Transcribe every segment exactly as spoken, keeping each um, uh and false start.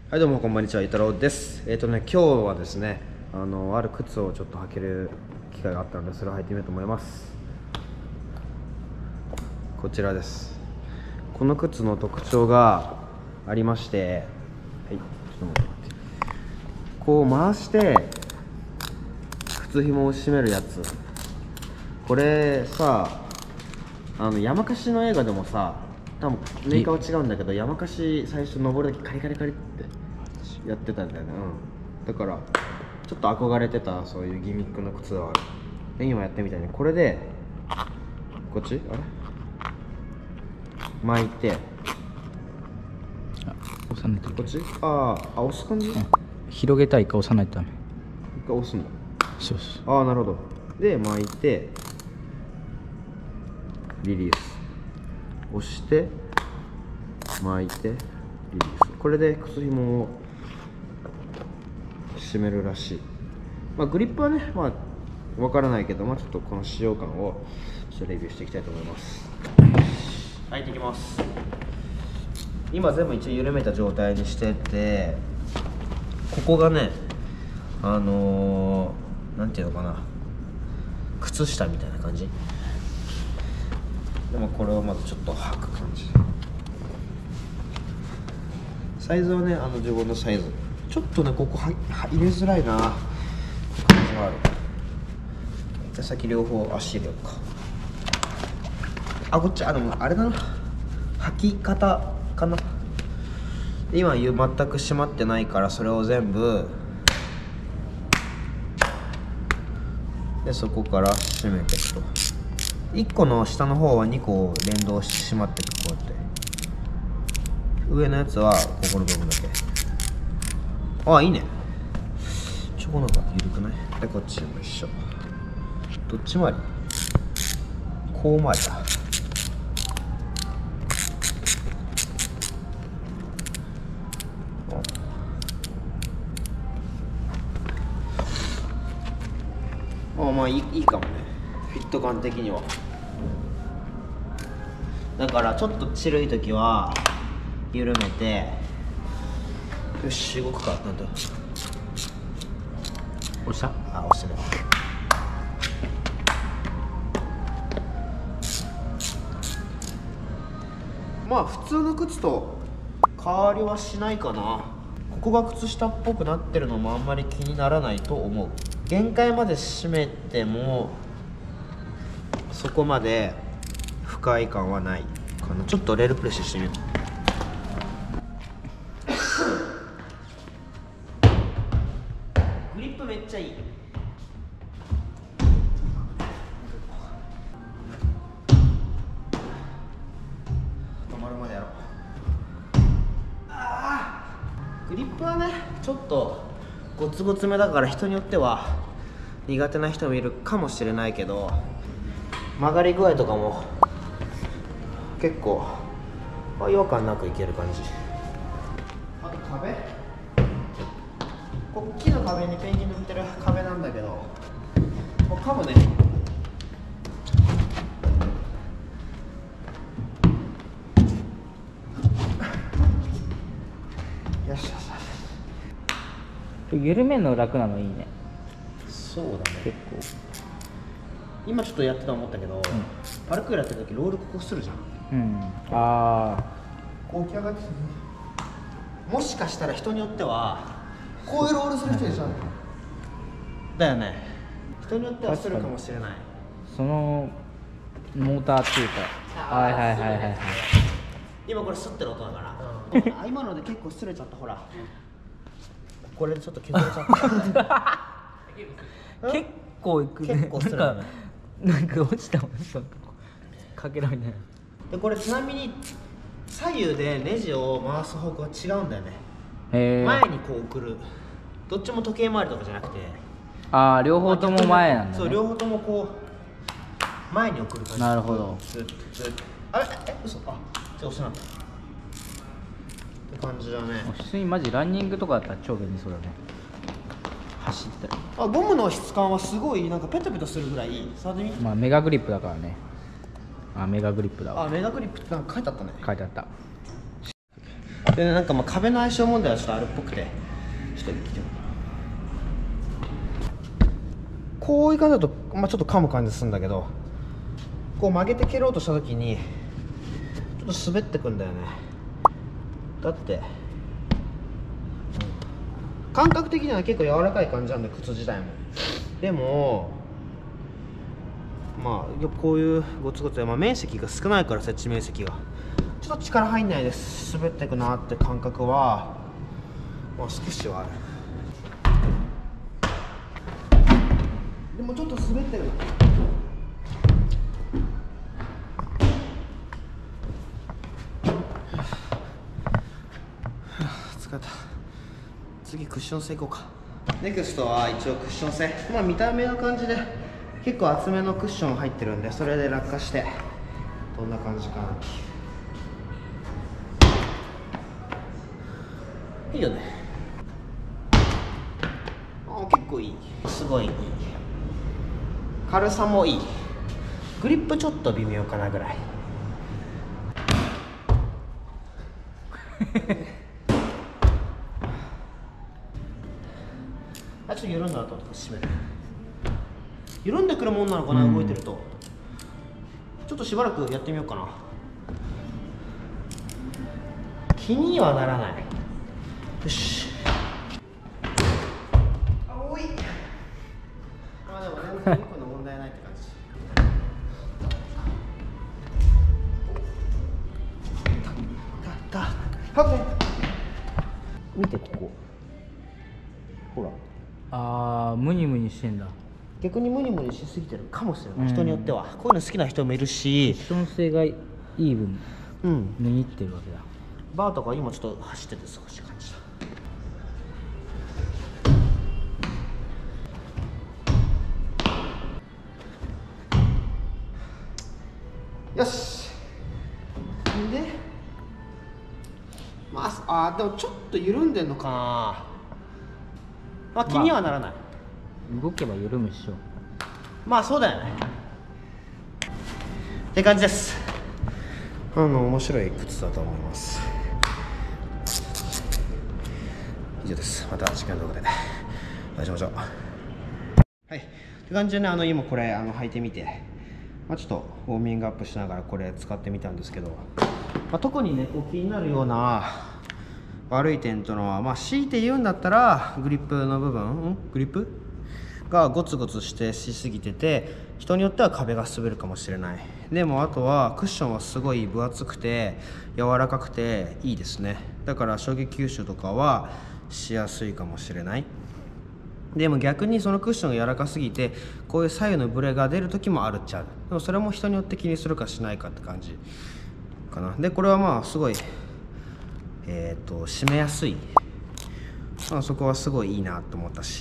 はい、どうもこんにちは、ゆうたろうです。えっ、ー、とね、今日はですね、あのある靴をちょっと履ける機会があったので、それを履いてみようと思います。こちらです。この靴の特徴がありまして、はい、ちょっと待って、こう回して靴紐を締めるやつ。これさ、あの山鹿の映画でもさ、多分メーカーは違うんだけど、山鹿最初登るだけカリカリカリってやってたんだよね。うん、だからちょっと憧れてた、そういうギミックの靴はある。で今やってみたいね。これでこっちあれ巻いて、 あ、押さないと。 こっちあーあ、押す感じ、うん、 広げたいか押さないとダメ。 一回押すんだ。 そうそう。 ああ、なるほど。で巻いてリリース、押して巻いてリリース。これで靴紐を締めるらしい。まあグリップはね、まあわからないけど、まあちょっとこの使用感をちょっとレビューしていきたいと思います。はい、行ってきます。今全部一応緩めた状態にしてて、ここがね、あのー、なんていうのかな、靴下みたいな感じ。でもこれをまずちょっと履く感じ。サイズはね、あの自分のサイズ。ちょっとね、ここは入れづらいな感じがある。じゃあ先両方足入れようか。あ、こっち、あ、でもあれだな、履き方かな。今全く閉まってないから、それを全部でそこから閉めていくと。いっこの下の方はにこ連動してしまっていく。こうやって上のやつはここの部分だけ。ああ、いいね。ちょこのが緩くない？でこっちも一緒。どっち回り？こう回りだ。ああ、まあいい、いいかもね、フィット感的には。だからちょっとちるい時は緩めて、よし動くか。なんだ押した？ あ、押してない。まあ普通の靴と変わりはしないかな。ここが靴下っぽくなってるのもあんまり気にならないと思う。限界まで締めてもそこまで不快感はないかな。ちょっとレールプレッシュしてみよう。グリップめっちゃいい。止まるまでやろう。あー、グリップはねちょっとゴツゴツめだから、人によっては苦手な人もいるかもしれないけど、曲がり具合とかも結構違和感なくいける感じ。あと壁、こっ木の壁にペンギン塗ってる壁なんだけど、もうかもね。よしよしよし。 緩めるの楽なのいいね。 そうだね。 結構今ちょっとやってた思ったけど、うん、パルクールやってる時ロールここするじゃん。 うん。ああ、 こう起き上がって、もしかしたら人によってはこういうロールする人でしょ、うん、だよね。人によってはするかもしれない。 そのモーターっていうか、はいはいはいはいはい。 今これすってる音だから、うん、今ので結構すれちゃった。ほらこれでちょっと削れちゃった結構いくね。 結構するよね。 なんか落ちたもん、かけらみたいな。 でこれちなみに左右でネジを回す方向が違うんだよね。 へー、前にこう送る。どっちも時計回りとかじゃなくて、 ああ、両方とも前なんだね。 そう、両方ともこう前に送る感じ。 なるほど。 あれ、え、嘘、あ、じゃあ押せなかったって感じだね。 普通にマジランニングとかだったら超便利そうだね。走ったり。 あ、ゴムの質感はすごいなんかペトペトするぐらい。触ってみ。 まあメガグリップだからね。あ、メガグリップだわ。 あ、メガグリップってなんか書いてあったね。 書いてあった。 でなんかまあ壁の相性問題はちょっとあるっぽくて、ちょっと来てもこういう感じだと、まあ、ちょっと噛む感じするんだけど、こう曲げて蹴ろうとした時にちょっと滑ってくんだよね。だって、うん、感覚的には結構柔らかい感じなんだよ、靴自体も。でもまあこういうゴツゴツで、まあ、面積が少ないから、接地面積がちょっと力入んないです。滑ってくなって感覚は、まあ、少しはある。でもちょっと滑ってる。疲れた。次クッション性いこうか。ネクストは一応クッション性、まあ見た目の感じで結構厚めのクッション入ってるんで、それで落下してどんな感じかなっていう。いいよね。あ、結構いい。すごいいい。軽さもいい。グリップちょっと微妙かなぐらい。あ、ちょっと緩んだなと思って締める。緩んでくるもんなのかな、動いてると。ちょっとしばらくやってみようかな。気にはならない。よし。あ、多い。まあでも全然僕の問題ないって感じ。たたた見てここ。ほら。 ああ、ムニムニしてんだ。 逆にムニムニしすぎてるかもしれない、人によっては。こういうの好きな人もいるし、 クッション性がいい分、 うん、 脱ぎってるわけだ。 バーとか今ちょっと走ってて少し感じた。よし。でまあ、あ、でもちょっと緩んでんのかな。まあ気にはならない、 まあ、動けば緩むっしょ。 まあそうだよねって感じです。あの面白い靴だと思います。以上です。また次回の動画でお会いしましょう。はいって感じでね、あの今これあの履いてみて、まあ、ちょっとウォーミングアップしながらこれ使ってみたんですけど、まあ、特にねこう気になるような悪い点というのは、まあ、強いて言うんだったらグリップの部分、んグリップがゴツゴツしてしすぎてて、人によっては壁が滑るかもしれない。でもあとはクッションはすごい分厚くて柔らかくていいですね。だから衝撃吸収とかはしやすいかもしれない。でも逆にそのクッションが柔らかすぎてこういう左右のブレが出る時もあるっちゃう。でもそれも人によって気にするかしないかって感じかな。でこれはまあすごいえっと締めやすい、まあ、そこはすごいいいなと思ったし、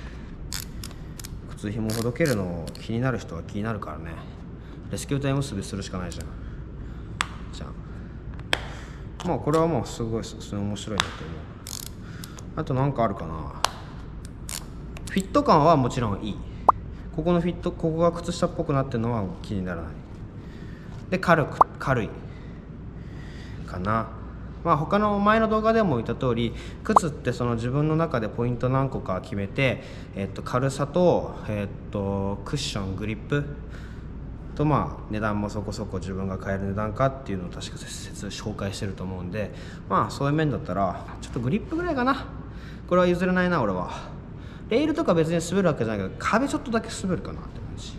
靴ひもほどけるの気になる人は気になるからね、レスキュータイ結びするしかないじゃん。じゃあまあこれはもうすごいすごい面白いなと思う。あとなんかあるかな。フィット感はもちろんいい。ここのフィット、ここが靴下っぽくなってるのは気にならない。で軽く軽いかな。まあ他の前の動画でも言った通り、靴ってその自分の中でポイント何個か決めて、えっと軽さと、えっとクッション、グリップと、まあ値段もそこそこ自分が買える値段かっていうのを確か説紹介してると思うんで、まあそういう面だったらちょっとグリップぐらいかな。これは譲れないな俺は。レールとか別に滑るわけじゃないけど、壁ちょっとだけ滑るかなって感じ。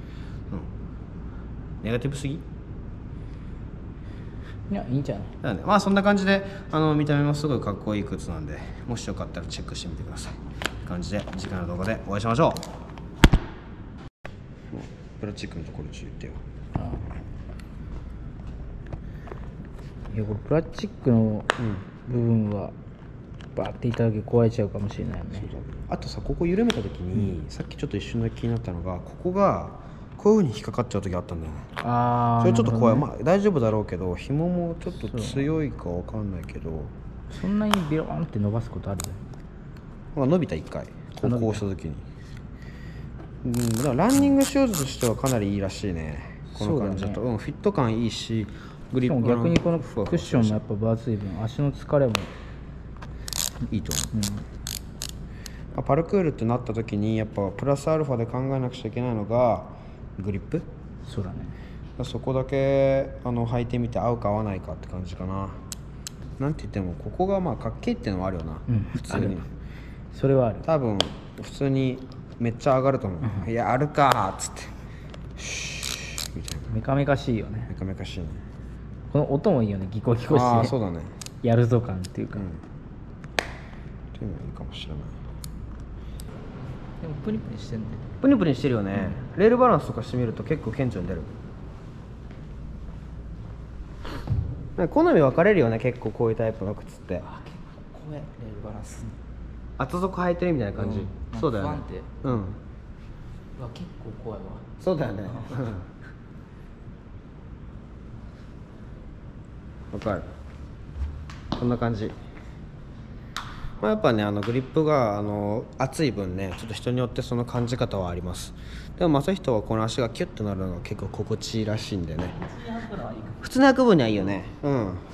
うん。ネガティブすぎ？ いや、いいんじゃない。 なんでまあそんな感じで、あの見た目もすごいかっこいい靴なんで、もしよかったらチェックしてみてください。って感じで次回の動画でお会いしましょう。プラスチックのところちょっと言ってよ。 ああ、いやこれプラスチックの部分はバーっていただけ壊れちゃうかもしれないよね。 あとさ、ここ緩めた時に、うん、さっきちょっと一瞬だけ気になったのが、ここがこういう風に引っかかっちゃう時あったんだよね。ああ、それちょっと怖い、ね。まあ大丈夫だろうけど、紐もちょっと強いかわかんないけど、 そんなにビローンって伸ばすことある？ まあ伸びた一回こうこうした時に、うん、だからランニングシューズとしてはかなりいいらしいね。この感じだと、う、ね、うん、フィット感いいし、 グリップしかも逆にこのふわふわクッションもやっぱ分厚い分足の疲れも、 いいと思う、 うん、 まあパルクールってなった時にやっぱプラスアルファで考えなくちゃいけないのがグリップ。 そうだね。 そこだけあの履いてみて合うか合わないかって感じかな。なんて言ってもここがまあかっけえっていうのもあるよな、 うん、 普通に。 それはある。 多分普通にめっちゃ上がると思う、うん、いやあるかーっつってシューみたいな。 メカメカしいよね。 メカメカしいね。 この音もいいよね、ギコギコして、 ああそうだね、 やるぞ感っていうか、 うん、っていうのがいいかもしれない。 でもプニプニしてんね。 プニプニしてるよね、うん、レールバランスとかしてみると結構顕著に出る。好み分かれるよね、結構こういうタイプの靴って。 あ、結構怖い、レールバランス厚底履いてるみたいな感じ、うん、そうだよね。うん、うわ結構怖いわ。 そうだよねわかる。こんな感じ。まあ、やっぱねあのグリップがあの厚い分ねちょっと人によってその感じ方はあります。でも正人はこの足がキュッとなるのが結構心地いいらしいんでね。普通に履く分にはいいよね。うん、